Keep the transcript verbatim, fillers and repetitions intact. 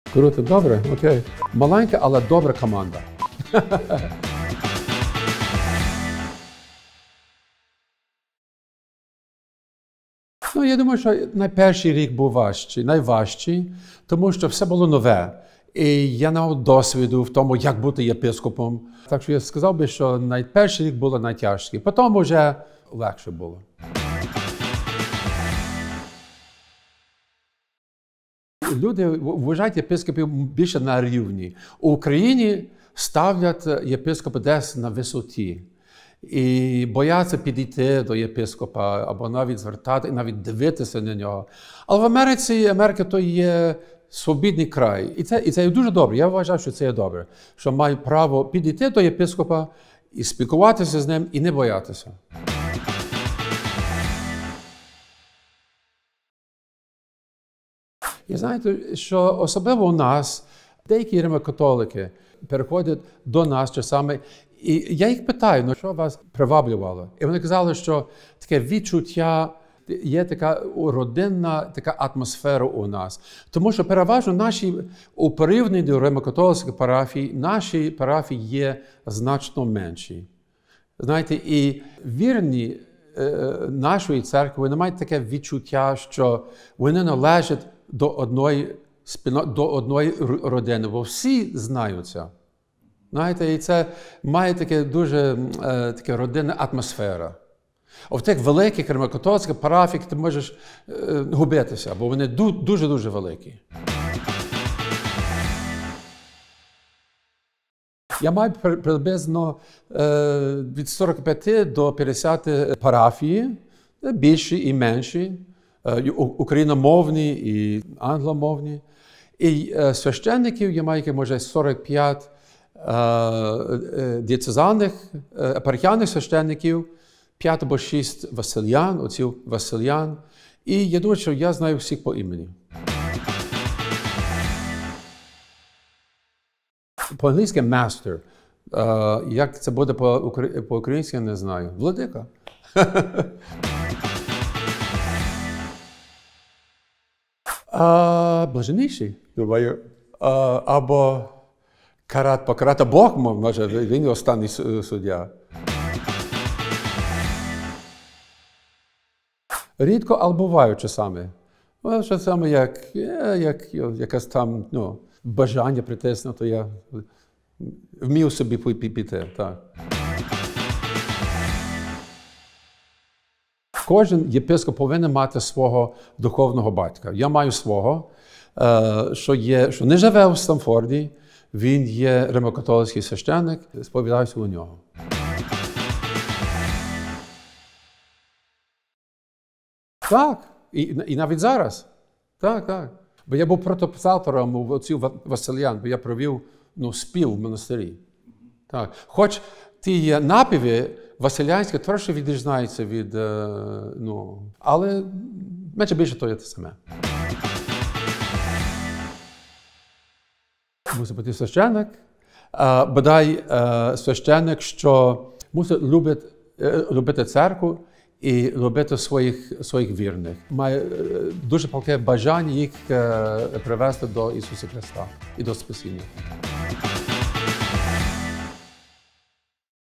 Круто, добре, окей. Маленька, але добра команда. Ну, я думаю, що найперший рік був важчий, найважчий, тому що все було нове. І я не мав досвіду в тому, як бути єпископом. Так що я сказав би, що найперший рік було найтяжчий. Потім вже легше було. Люди вважають єпископів більше на рівні. У Україні ставлять єпископа десь на висоті. І бояться підійти до єпископа, або навіть звертати, навіть дивитися на нього. Але в Америці, Америка то є свобідний край. І це, і це є дуже добре. Я вважаю, що це є добре. Що маю право підійти до єпископа і спілкуватися з ним, і не боятися. І знаєте, що особливо у нас деякі римокатолики переходять до нас часами. І я їх питаю, ну що вас приваблювало? І вони казали, що таке відчуття, є така родинна така атмосфера у нас. Тому що переважно наші, у порівнянні до римокатолицьких парафій, наші парафії є значно менші. Знаєте, і вірні е, нашої церкви, вони мають таке відчуття, що вони належать до одної, до одної родини, бо всі знаються. Знаєте, і це має таке дуже е, таке родинна атмосфера. А в тих великих римокатолицьких парафіях ти можеш е, губитися, бо вони дуже-дуже великі. Я маю приблизно е, від сорока п'яти до п'ятдесяти парафії, більші і менші, е, україномовні і англомовні. І е, священників я маю, може, сорок п'ять дієцезальних, епархіальних священників, п'ять або шість васильян, отців васильян. І я думаю, що я знаю всіх по імені. По-англійськи master. Як це буде по-українськи, я не знаю. Владика. Блаженніший, думаю. Або Карат, покарати Бог, може, він останній суддя. Рідко, але бувають часами. Ну, часами, як, як якесь там, ну, бажання притиснуто, я вмів собі піти, так. Кожен єпископ повинен мати свого духовного батька. Я маю свого, що, є, що не живе в Стамфорді. Він є римокатолицький священник, сповідаюся у нього. Так, і, і навіть зараз. Так, так. Бо я був протопсалтором у отців Васильян, бо я провів ну, спів в монастирі. Так. Хоч ті напіви василянські трошки відрізняються від, ну, але менше більше то є те саме. Мусить бути священник, бодай священник, що мусить любити, любити церкву і любити своїх, своїх вірних. Має дуже палке бажання їх привести до Ісуса Христа і до спасіння.